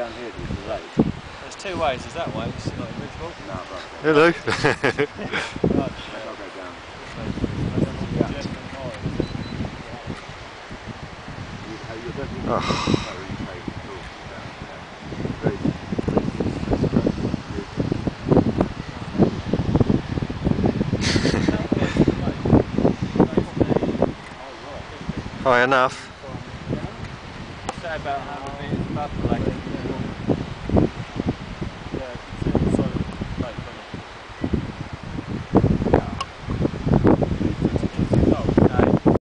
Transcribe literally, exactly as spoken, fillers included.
down here to the lake. There's two ways. There's that way, which is like invisible. No, right. Hello. Right, I'll go down. Oh. High enough. Say about one hundred metres above the lake.